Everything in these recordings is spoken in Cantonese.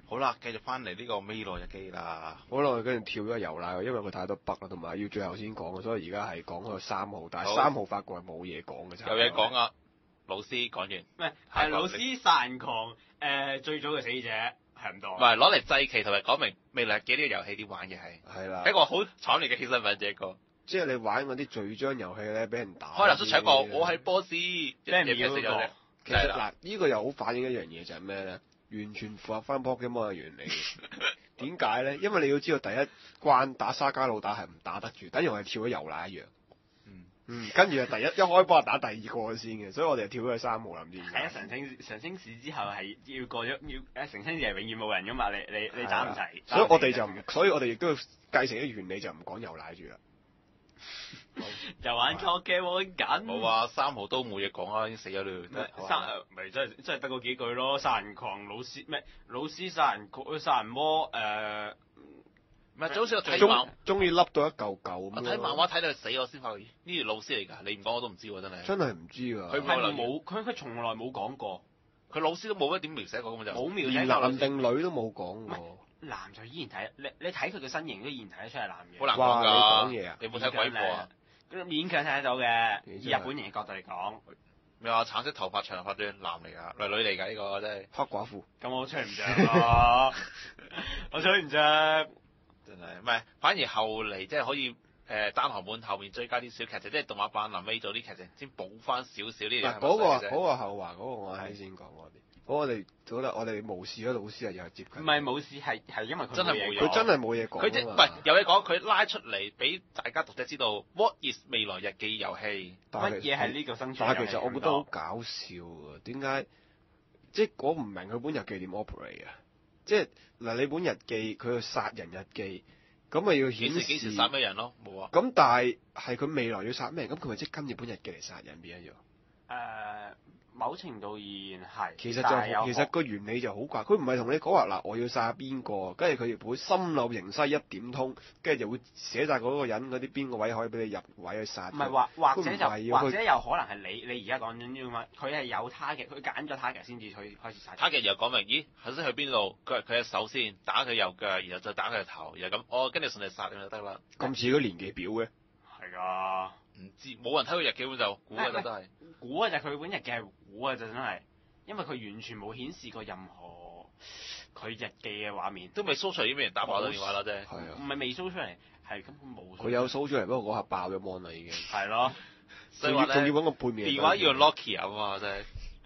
好啦，繼續翻嚟呢個未來日記啦。 好啦，跟住跳咗遊奶，因為佢太多北啦，同埋要最後先講，所以而家係講個3號，但係3號發覺係冇嘢講嘅啫。 有嘢講啊，老師講完。 咩？係老師殺人狂最早嘅死者係咁多。 唔係攞嚟祭旗同埋講明未來日記呢個遊戲點玩嘅係。 係啦。 一個好慘烈嘅犧牲品這個。 即係你玩嗰啲序章遊戲咧，俾人打。 開頭都搶過，我係 boss， 俾人秒咗。 其實嗱，呢個又好反映一樣嘢就係咩咧？完全符合翻 Pokemon 嘅原理。點解咧？因為你要知道第一關打沙加魯打係唔打得住，等於我係跳咗遊奶一樣。跟住第一開波係打第二個先嘅，所以我哋就跳咗去3號啦，唔知點解。 係啊，神星市之後係要過咗要神星市係永遠冇人噶嘛，你打唔齊。 所以我哋就唔，所以我哋亦都要繼承啲原理，就唔講遊奶住啦。 就玩 Pokemon 緊。 冇啊，3號都冇嘢講啊，已經死咗啦。 咪真係得嗰幾句咯，殺人狂老師咩？老師殺人魔唔係，早先我睇漫， 終於笠到一嚿嚿咁。 我睇漫畫睇到佢死，我先發覺呢條老師嚟㗎。你唔講我都唔知喎，真係。 真係唔知㗎。 佢冇，佢從來冇講過。 佢老師都冇乜點描寫過咁就。 冇描寫。 連男定女都冇講過。 男就依然睇，你睇佢嘅身形都依然睇得出係男嘅。 好難講㗎。你講嘢啊？ 你冇睇鬼課啊？ 勉強睇得到嘅，以日本人嘅角度嚟講。 咩話？橙色頭髮長髮短，男嚟㗎，女嚟㗎呢個真係。 黑寡婦。 咁我吹唔着咯，我吹唔着。 真係，唔係，反而後嚟即係可以單行本後面追加啲小劇情，即係動畫版臨尾做啲劇情，先補翻少少呢樣。 嗰個後話嗰個我係先講我哋。我哋無視咗老師啊，又係接近。 唔係無視，係因為佢真係冇嘢。 佢真係冇嘢講。 佢唔係有嘢講，佢拉出嚟俾大家讀者知道 What is 未來日記遊戲？ 乜嘢係呢個生存？ 但係其實我覺得好搞笑啊！點解？即係我唔明佢本日記點 operate 啊！即係嗱，你本日記佢去殺人日記，咁咪要顯示幾時殺咩人咯？冇啊！ 咁但係佢未來要殺咩人？咁佢咪即係跟住本日記嚟殺人變一樣？ 某程度而言係。 其實個原理就好怪，佢唔係同你講話嗱，我要殺邊個，跟住佢會心有靈犀一點通，跟住就會寫晒嗰個人嗰啲邊個位可以俾你入位去殺。 唔係或者有可能係你而家講緊呢嘛？佢係有 target，佢揀咗 target 先至去開始殺。 target 又講明，咦，頭先去邊度？佢嘅手先打佢右腳，然後再打佢嘅頭，然後咁，跟住順利殺咁就得啦。 咁似個年紀表嘅。 係㗎。 唔知冇人睇佢日記本就估嘅都係。 估啊！就佢本日記係估啊！就真係，因為佢完全冇顯示過任何佢日記嘅畫面， 都未 show 出嚟啲咩人打爆咗電話啦，啫。 係啊。 唔係未 show 出嚟，係根本冇。 佢有 show 出嚟，不過嗰下爆咗 mon 啦已經。 係咯。 所以話仲要揾個背面。 電話要 Nokia 啊嘛，真係。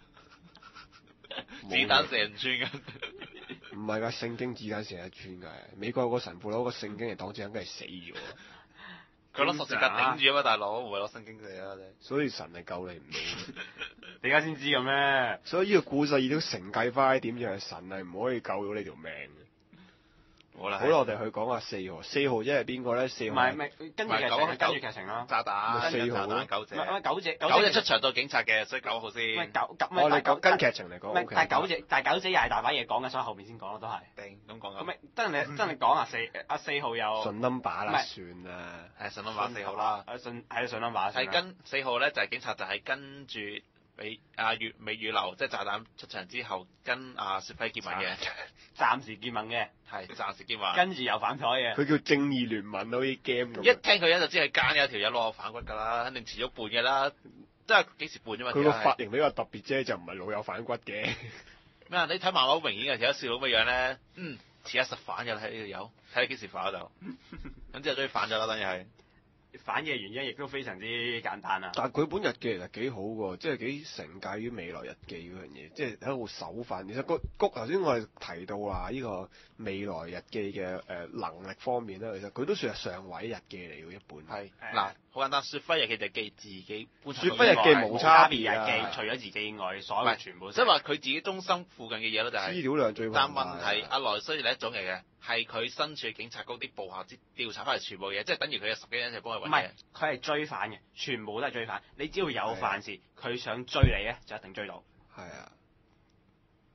子彈射人穿㗎。 唔係㗎，聖經子彈射人穿㗎。美國有個神父攞個聖經嚟擋子彈，梗係死咗。 佢攞十字架頂住啊嘛，大佬，唔係攞聖經嚟啊！ 所以神係救你唔到。 你而家先知嘅咩？ 所以呢個故事已經承繼翻點就係神係唔可以救到你條命嘅。 好啦， 我哋去講下4號。4號即係邊個咧？4號。 唔係，跟住劇情啦。 炸彈。 4號啦。九姐出場做警察嘅，所以9號先。 我哋跟劇情嚟講。 但係九姐又係大把嘢講嘅，所以後面先講咯，都係。 咁講啊。 咁咪真係講啊4號有。 順 number 啦，算啦。 係順 number 4號啦。 順 number。 係跟4號咧，就係警察，就係跟住俾美羽流即係炸彈出場之後，跟雪輝結盟嘅。 暫時結盟嘅。 係暫時結盟。 跟住又反台嘅。 佢叫正義聯盟，好似 game 咁。 一聽佢就知係奸嘅，條友攞我反骨㗎啦，肯定遲咗半嘅啦，即係幾時半啫嘛。 佢個髮型比較特別啫，就唔係老友反骨嘅。 咩啊？你睇漫畫好明顯嘅，條友笑到乜樣咧？遲一實反嘅啦，睇呢條友，睇你幾時反就。咁之後終於反咗啦，當然係。 反嘅原因亦都非常之簡單啊！ 但係佢本日記其實幾好喎，即係幾承繼於未來日記嗰樣嘢，即係喺度守翻。其實頭先我哋提到話呢個未來日記嘅能力方面咧，其實佢都算係上位日記嚟嘅一本。 係嗱，好簡單，雪輝日記就記自己。 雪輝日記冇差別日記，除咗自己以外，所有全部。 即係話佢自己中心附近嘅嘢咯，就係。 資料量最龐大。 但問題阿來需要係一種嚟嘅。係佢身處警察局啲部下調查翻嚟全部嘢，即係等於佢有10幾人一齊幫佢揾嘢。 唔係，佢係追犯嘅，全部都係追犯。你只要有犯事，佢想追你咧，就一定追到。 係啊。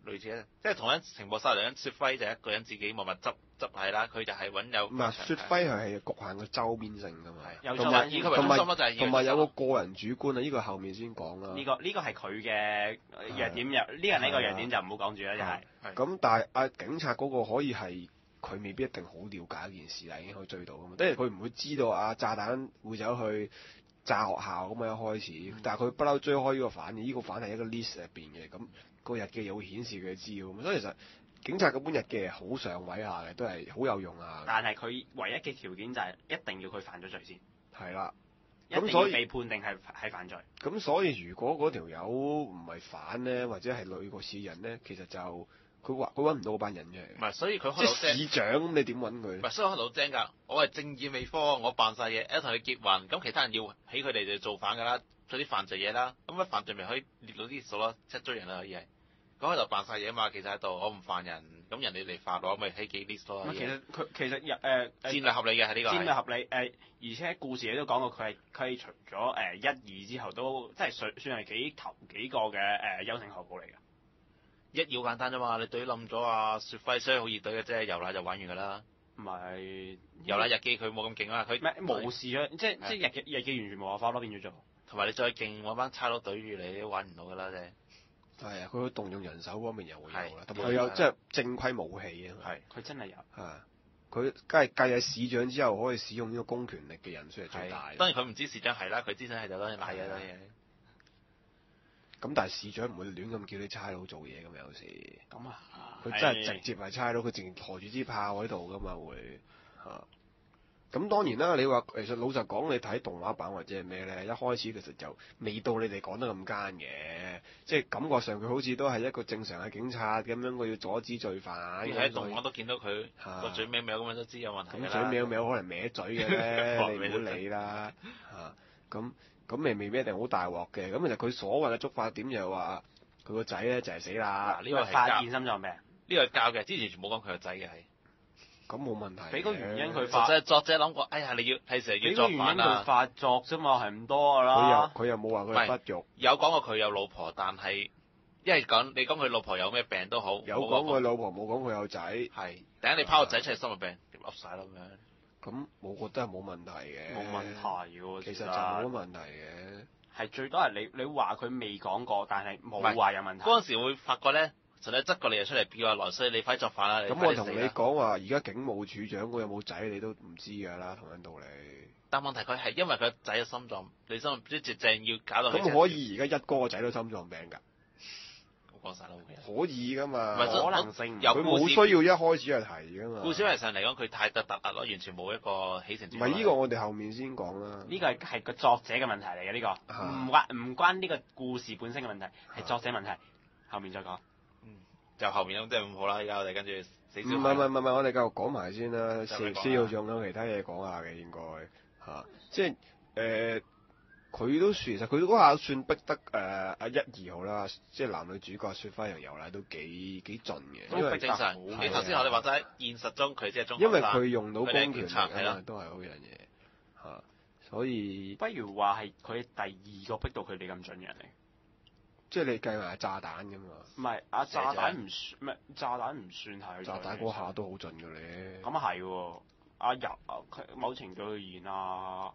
類似咧，即係同一情況下嚟緊，雪輝就一個人自己默默執係啦，佢就係揾有唔係雪輝係局限個周邊性㗎嘛， 有同埋以佢為中心咯，就係同埋有個個人主觀啊，呢個後面先講啦。 呢個係佢嘅弱點，呢個弱點就唔好講住啦，就係。 咁但係警察嗰個可以係佢未必一定好了解一件事啦，已經可以追到㗎嘛，即係佢唔會知道炸彈會走去炸學校咁啊一開始，但係佢不嬲追開呢個犯嘅，呢個犯係一個 list 入邊嘅，咁個日記又會顯示佢嘅資料，所以其實警察嗰本日記係好上位下嘅，都係好有用啊。 但係佢唯一嘅條件就係一定要佢犯咗罪先。 係啦， 一定要被判定係犯罪。 咁所以如果嗰條友唔係犯咧，或者係女個市人咧，其實就佢揾唔到嗰班人嘅。 唔係，所以佢開即係市長咁，你點揾佢？ 唔係，所以我開到精㗎。我係正義美科，我扮晒嘢，一同佢結混，咁其他人要起佢哋就做反㗎啦，做啲犯罪嘢啦。咁犯罪咪可以列到啲數咯，即係追人啦可以係。咁喺度扮晒嘢啊嘛，其實喺度我唔犯人，咁人哋嚟犯我咪起幾 list 咯。 其實戰略合理嘅係呢個。 戰略合理而且故事你都講過佢係除咗1、2之後都即係算係頭幾個嘅優勝後補嚟㗎。 一好簡單啫嘛，你隊冧咗啊雪輝，所以好熱隊嘅啫，遊奶就玩完㗎啦。 唔係遊奶日記佢冇咁勁啊，佢無視咗，即係日記完全冇辦法咯，變咗做。 同埋你再勁，我班差佬對住你都玩唔到㗎啦啫。 係啊，佢會動用人手方面又會有啦，同埋佢佢有即係正規武器啊。 係， 佢真係有。 係，佢梗係計係市長之後可以使用呢個公權力嘅人數係最大。 當然佢唔知市長係啦，佢知想係就當然賴嘢啦嘢。 咁但係市長唔會亂咁叫啲差佬做嘢㗎嘛，有時。 咁啊。 佢真係直接係差佬，佢淨抬住支炮喺度㗎嘛會嚇。咁當然啦，你話其實老實講，你睇動畫版或者係咩咧，一開始其實就未到你哋講得咁奸嘅，即係感覺上佢好似都係一個正常嘅警察咁樣，佢要阻止罪犯。 喺動畫都見到佢個嘴歪歪咁樣都知有問題㗎啦。 咁嘴歪歪可能歪嘴嘅咧，你唔好理啦嚇。咁未必一定好大鑊嘅。咁其實佢所謂嘅觸發點就係話佢個仔咧就係死啦。 呢個係發現心臟病。 呢個係教嘅，之前全冇講佢個仔嘅係。 咁冇問題。 俾個原因佢發。作者諗過，哎呀，你要係成日要作反啊。俾個原因佢發作啫嘛，係唔多㗎啦。 佢又冇話佢係不育。 有講過佢有老婆，但係因為你講佢老婆有咩病都好。 有講佢老婆，冇講佢有仔。 係。等下你拋個仔出嚟，心臟病點噏曬咯咁樣。 咁我覺得係冇問題嘅。 冇問題喎， 其實就冇乜問題嘅。 係最多係你話佢未講過，但係冇話有問題。 嗰陣時會發覺咧。實際執過你就出嚟叫阿來，所以你快作反啦！ 咁我同你講話，而家警務處長佢有冇仔，你都唔知㗎啦，同樣道理。 但問題佢係因為佢個仔嘅心臟，你心即係正要搞到佢。 咁可以而家一哥個仔都心臟病㗎？ 講曬啦， 可以㗎嘛？ 可能性有冇需要一開始就提㗎嘛？ 故事上嚟講，佢太突兀咯，完全冇一個起承轉合。 唔係呢個，我哋後面先講啦。 呢個係個作者嘅問題嚟嘅，呢個唔關呢個故事本身嘅問題，係作者問題。後面再講。 就後面咁即係唔好啦，而家我哋跟住死少。 唔係，我哋繼續講埋先啦。四號仲有其他嘢講下嘅應該嚇，即係佢都其實佢嗰下算逼得阿1、2號啦，即係男女主角雪輝同遊奶都幾盡嘅。 都逼正常。你頭先我哋話齋，現實中佢即係中。 因為佢用到公權力啊， 都係好樣嘢嚇，所以不如話係佢第二個逼到佢哋咁盡嘅人嚟。即係你計埋炸彈㗎嘛？ 唔係炸彈唔算，唔係炸彈唔算係。 炸彈嗰下都好盡㗎咧。 咁係喎，佢某程度而言阿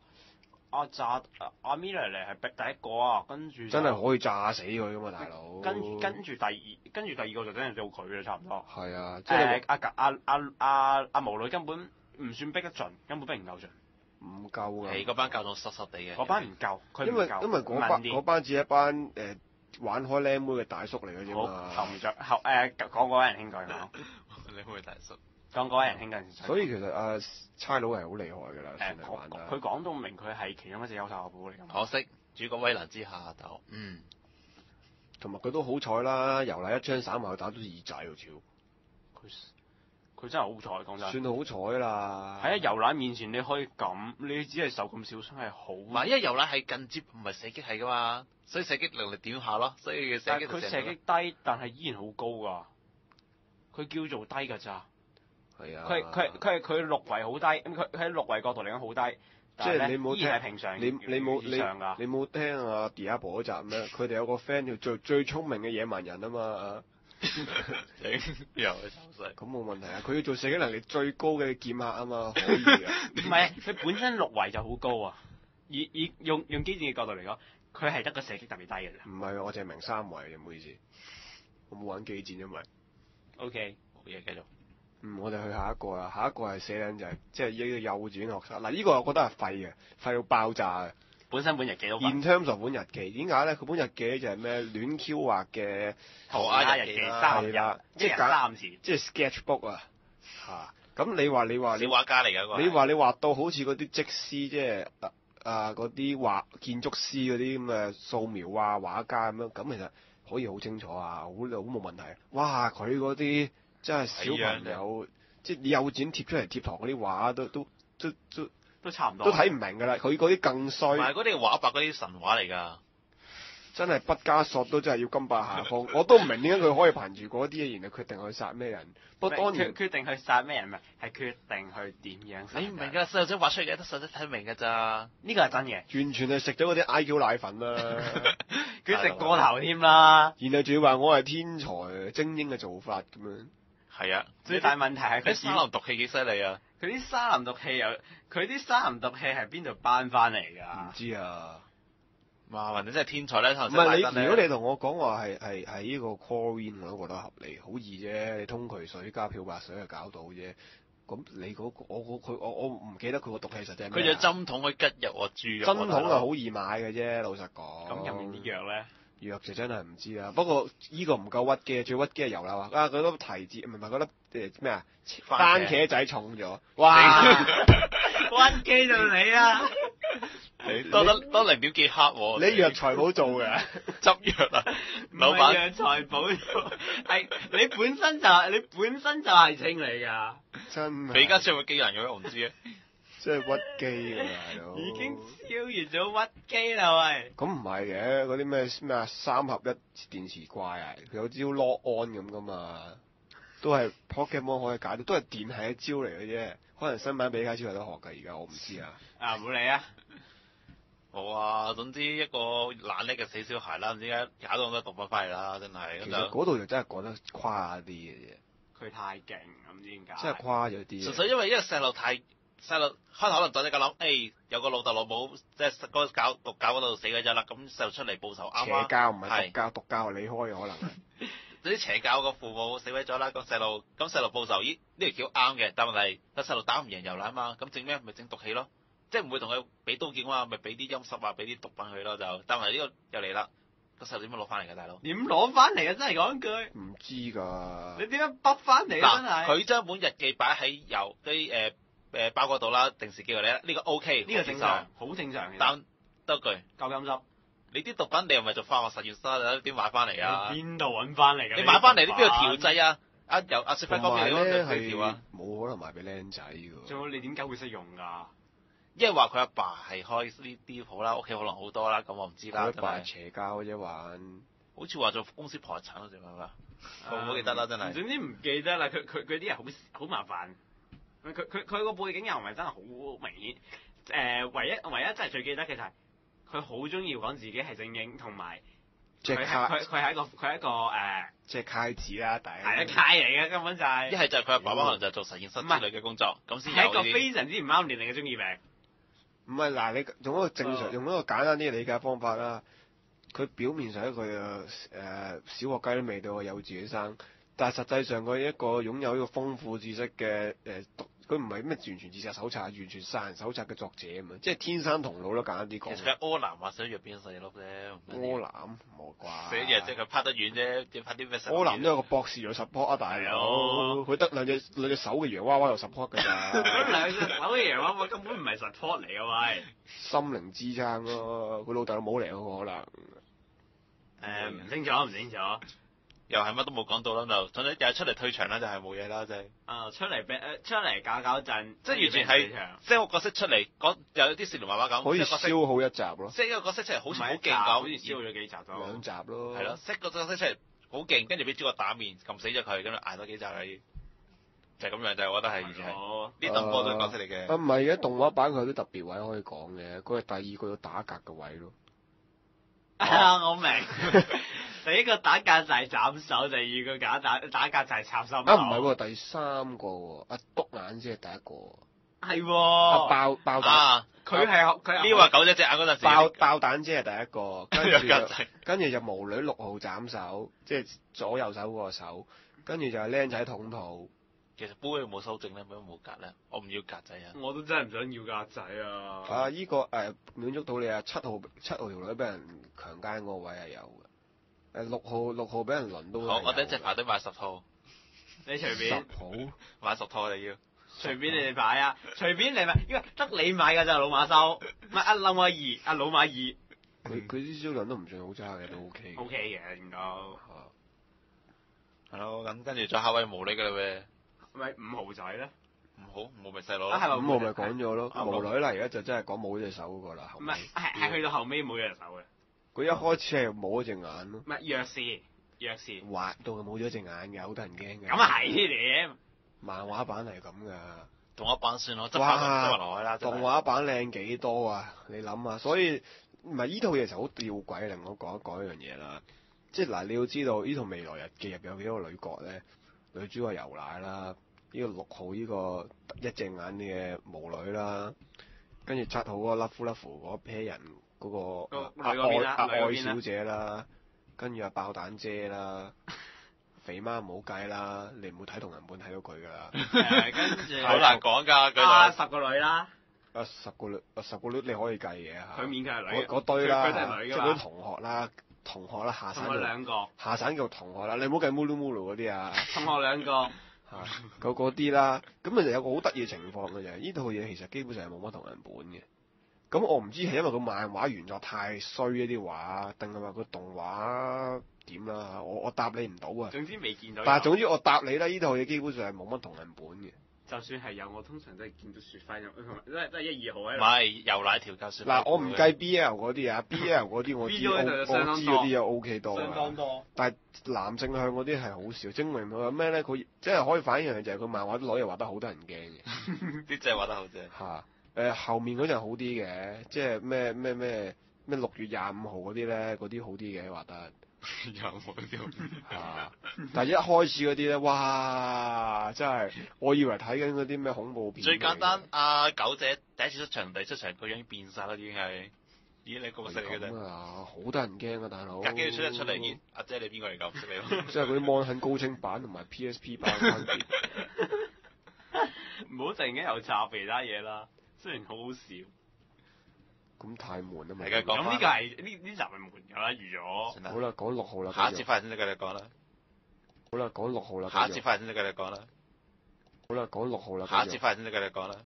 Miller 嚟係逼第一個啊，跟住真係可以炸死佢㗎嘛，大佬。 跟住第二個就真係做佢啦，差唔多。 係啊，即係阿毛女根本唔算逼得盡，根本逼唔夠盡。 唔夠啊！ 係嗰班教到濕濕地嘅。 嗰班唔夠，佢唔夠。 因為嗰班只一班玩開靚妹嘅大叔嚟嘅啫嘛。 後面再講嗰位仁兄講。 靚妹大叔。 講嗰位仁兄嗰陣時。 所以其實差佬係好厲害㗎啦，算係玩得。 佢講到明佢係其中一隻優秀後補嚟㗎。 可惜主角威能之下就同埋佢都好彩啦，由嚟一槍散埋去打到二仔喎，超。 佢真係好彩，講真。 算好彩啦。 喺遊奶面前你可以咁，你只係受咁少傷係好。 唔係，因為遊奶係近接唔係射擊係㗎嘛，所以射擊能力點下咯，所以射擊。 佢射擊低，但係依然好高㗎。佢叫做低㗎咋。 係啊。 佢六圍好低，咁佢喺六圍角度嚟講好低。 即係你冇聽， 係平常你冇聽阿 Diablo 嗰集咩？佢哋有個 friend 叫最聰明嘅野蠻人啊嘛。 又係手勢。 咁冇問題啊！佢要做射擊能力最高嘅劍客啊嘛，可以啊。 唔係，佢本身6圍就好高啊！以用機戰嘅角度嚟講，佢係得個射擊特別低嘅啫。 唔係，我淨係明3圍嘅，唔好意思，我冇玩機戰因為。 OK， 冇嘢繼續。 我哋去下一個啦，下一個係寫緊就係即係呢個幼稚園學生。嗱，呢個我覺得係廢嘅，廢到爆炸嘅。 本身本日記都 In terms of 本日記，點解咧？佢本日記就係咩亂 Q 畫嘅塗鴉日記3日， 係啦， 即係3次。 即係 sketchbook 啊嚇。咁你話小畫家嚟㗎嗰個。 你話你畫到好似嗰啲則師，即係嗰啲畫建築師嗰啲咁嘅素描啊畫家咁樣，咁其實可以好清楚啊，好冇問題。哇！佢嗰啲真係小朋友，即係你幼稚園貼出嚟貼堂嗰啲畫都差唔多， 都睇唔明㗎啦。佢嗰啲更衰。 唔係嗰啲畫白嗰啲神話嚟㗎。 真係畢加索都真係要甘拜下風，我都唔明點解佢可以憑住嗰啲嘢，然後決定去殺咩人。不過當然決定去殺咩人咪係決定去點樣殺人。 你唔明㗎，細路仔畫出嚟嘅，得細路仔睇明㗎咋。 呢個係真嘅， 完全係食咗嗰啲 IQ 奶粉啦， 佢食過頭添啦。 然後仲要話我係天才精英嘅做法咁樣。 係啊， 最大問題係佢啲沙林毒氣幾犀利啊！ 佢啲沙林毒氣佢啲沙林毒氣係邊度搬翻嚟㗎？ 唔知啊。 哇！人哋真係天才咧，頭唔先係你，如果你同我講話係呢個 chlorine，我都覺得合理，好易啫。你通渠水加漂白水就搞到啫。咁你嗰個我唔記得佢個毒氣實際係咩啊。 佢就針筒去吉入我豬肉。 針筒係好易買嘅啫，老實講。 咁入面啲藥咧？ 藥就真係唔知啦。不過呢個唔夠屈機，最屈機係油啦。啊，嗰粒提子唔係嗰粒咩啊？番茄仔重咗。哇！ 屈機到你啊！ 多0點幾克喎。 你藥材冇做嘅， 執藥啊，老唔係闆。 藥材補係你本身就係清嚟㗎。 真係。 俾家超嘅機人嘅咩？我唔知啊。 真係屈機㗎大佬。 已經超越咗屈機啦喂！ 咁唔係嘅，嗰啲咩啊3合1電池怪啊，佢有招 lock on 咁噶嘛，都係 Pokemon 可以解到，都係電係一招嚟嘅啫。可能新版比卡超有得學㗎，而家我唔知啊。 啊唔好理啊！ 好啊，總之一個懶叻嘅死小孩啦，唔知點解搞到咁多毒品翻嚟啦，真係。 其實嗰度就真係講得誇啲嘅啫。 佢太勁，唔知點解。 真係誇咗啲。 純粹因為細路開頭可能就你咁諗，有個老豆老母即係嗰個毒教嗰度死咗啦，咁細路出嚟報仇啱邪啊。 教唔係毒教，毒教係你開嘅可能。 嗰啲邪教個父母死鬼咗啦，咁細路報仇，呢條橋啱嘅，但問題個細路打唔贏又啦嘛，咁整咩？咪整毒氣咯，即係唔會同佢俾刀劍啊，咪俾啲陰濕啊，俾啲毒品佢咯就。但係呢個又嚟啦，個細路點樣攞翻嚟㗎大佬？ 點攞翻嚟啊？真係講句。 唔知㗎。 你點樣筆翻嚟啊？真係。 佢將本日記擺喺油啲包嗰度啦，定時寄過嚟啦，呢個 OK， 呢個正常，好正常嘅。 但多句夠陰濕。 你啲毒品你又唔係做化學實驗室，點買翻嚟啊？ 邊度揾翻嚟㗎？ 你買翻嚟你邊度調製啊？由雪輝哥俾你嗰度調啊？ 冇可能賣俾僆仔㗎。 仲有你點解會識用㗎？ 因為話佢阿爸係開呢啲鋪啦，屋企可能好多啦，咁我唔知啦。 佢阿爸邪教啫玩。 好似話做公司破產嗰陣係嘛？我唔好記得啦，真係。 總之唔記得啦，佢啲人好麻煩。佢個背景又唔係真係好明顯。唯一真係最記得嘅就係佢好中意講自己係精英，同埋佢係一個即係揩子啦，第一。 係一揩嚟嘅根本就係。 一係就係佢阿爸爸可能就係做實驗室之類嘅工作，咁先有係一個非常之唔啱年齡嘅中二病。 唔係嗱，你用一個正常，用一個簡單啲嘅理解方法啦。佢表面上一個小學雞都未到嘅幼稚園生，但係實際上佢一個擁有呢個豐富知識嘅佢唔係咩完全自殺手冊，完全殺人手冊嘅作者啊嘛，即係天生同腦咯，簡單啲講。 其實佢柯南話寫藥邊細粒啫。 柯南冇啩？ 寫嘢即係佢拍得遠啫，要拍啲咩？ 柯南都有個博士做 support 啊，大佬。佢得兩隻手嘅洋娃娃做 support 㗎咋。 兩隻手嘅洋娃娃根本唔係 support 嚟㗎喂。 心靈支撐咯，佢老豆冇嚟嗰個可能。 唔清楚。 又係乜都冇講到啦，就總之又係出嚟退場啦，就係冇嘢啦，就係。 出嚟搞陣， 即係完全係 set 個角色出嚟講，又有啲少年漫畫咁。 可以消耗一集咯。 set 一個角色出嚟好似好勁咁， 好似消耗咗幾集咯。 2集咯。 係咯 ，set 個角色出嚟好勁，跟住俾主角打面撳死咗佢，咁樣捱多幾集啦，就係咁樣，就係我覺得係完全係呢動波都係角色嚟嘅。 唔係嘅，動畫版佢有啲特別位可以講嘅，佢係第二個要打格嘅位咯。 我明。第第一個打格仔斬手，第二個打格仔插心口。 啊唔係喎，第三個喎，阿篤眼先係第一個喎。 係阿喎。 爆蛋， 啊！ 佢係呢話狗仔隻眼嗰陣時， 爆蛋姐係第一個，跟住就無女6號斬手，即係左右手嗰個手，跟住就係僆仔捅肚。 其實杯冇修正咧，點解冇格咧？我唔要格仔啊！ 我都真係唔想要格仔啊！ 啊！依個滿足到你啊！7號條女俾人強姦嗰個位係有嘅。6號俾人輪都好，我哋一隻排隊買10套， 你隨便 10號買10套你要。 隨便你哋買啊！隨便你買，因為得你買㗎咋老馬修，唔係阿老馬二，阿老馬二。 佢啲銷量都唔算好差嘅，都 OK 嘅。 O K 嘅應該。 係咯，咁跟住再下位無理㗎啦咩？ 咪5號仔咧？ 唔好，冇咪細佬咯。 啊係咪咁我咪講咗咯， 啊無女啦，而家就真係講冇咗隻手嗰個啦。後尾唔係係去到後尾冇隻手嘅。 佢一開始係冇咗隻眼咯， 唔係弱視。 畫到佢冇咗隻眼嘅，好得人驚嘅。 咁啊係你。 漫畫版係咁噶， 動畫版算咯，執哇翻落去啦。真係動畫版靚幾多啊？你諗下，所以唔係依套嘢就好吊詭，令我講一講一樣嘢啦。即係嗱，你要知道呢套未來日記入有幾多個女角咧？女主角由奶啦，呢個6號呢個一隻眼嘅無女啦，跟住7號嗰個甩夫甩夫嗰 pair 人嗰個女嗰邊啦阿女嗰邊啦愛小姐啦，跟住阿爆蛋姐啦。肥媽唔好計啦，你唔會睇同人本睇到佢噶啦。 跟住好難講㗎，佢啊就 10個女啦， 十個女你可以計嘅嚇。 佢勉強係女。 嗰堆啦， 佢都係女即係㗎嘛嗰啲同學啦，下同省學兩個， 下省叫同學啦，你唔好計 Mulu Mulu 嗰啲啊， 同學兩個。 嚇嗰啲啦，咁咪就有個好得意嘅情況嘅就係呢套嘢其實基本上係冇乜同人本嘅。咁我唔知係因為個漫畫原作太衰一啲畫，定係話個動畫點啦？我答你唔到啊。 總之未見到有。 但係總之我答你啦，呢套嘢基本上係冇乜同人本嘅。 就算係有，我通常都係見到雪花同埋都係1、2號喺唔度。 係油奶調教雪。 嗱，我唔計 BL 嗰啲啊，BL 嗰啲我知 BL 就我相當知嗰啲又 OK 多相當多。 但係男性向嗰啲係好少，證明佢話咩咧？佢即係可以反映一樣嘢就係佢漫畫啲女又畫得好得人驚嘅啲真係畫得好啫。 嚇。後面嗰陣好啲嘅，即係咩6月25號嗰啲咧，嗰啲好啲嘅畫得。 有冇啲嚇！但係一開始嗰啲咧，哇！真係，我以為睇緊嗰啲咩恐怖片。 最簡單，阿狗姐第一次出場，第一次出場個樣已經變晒啦，已經你個個識嚟嘅啫。 咁啊，好得人驚啊，大佬！ 隔幾日出嚟，咦？阿姐你邊個嚟㗎？唔識你咯。 即係嗰啲 mon 很高清版同埋 PSP 版嘅分別。 唔好突然間又插其他嘢啦，雖然好好笑。 咁太悶啊嘛！ 大家講咁呢個係呢集係悶㗎啦，預咗。 算啦好啦，講6號啦。 下一節翻嚟先繼續講啦。 好啦，講6號啦。 下一節翻嚟先繼續講啦。 好啦，講6號啦。 下一節翻嚟先繼續講啦。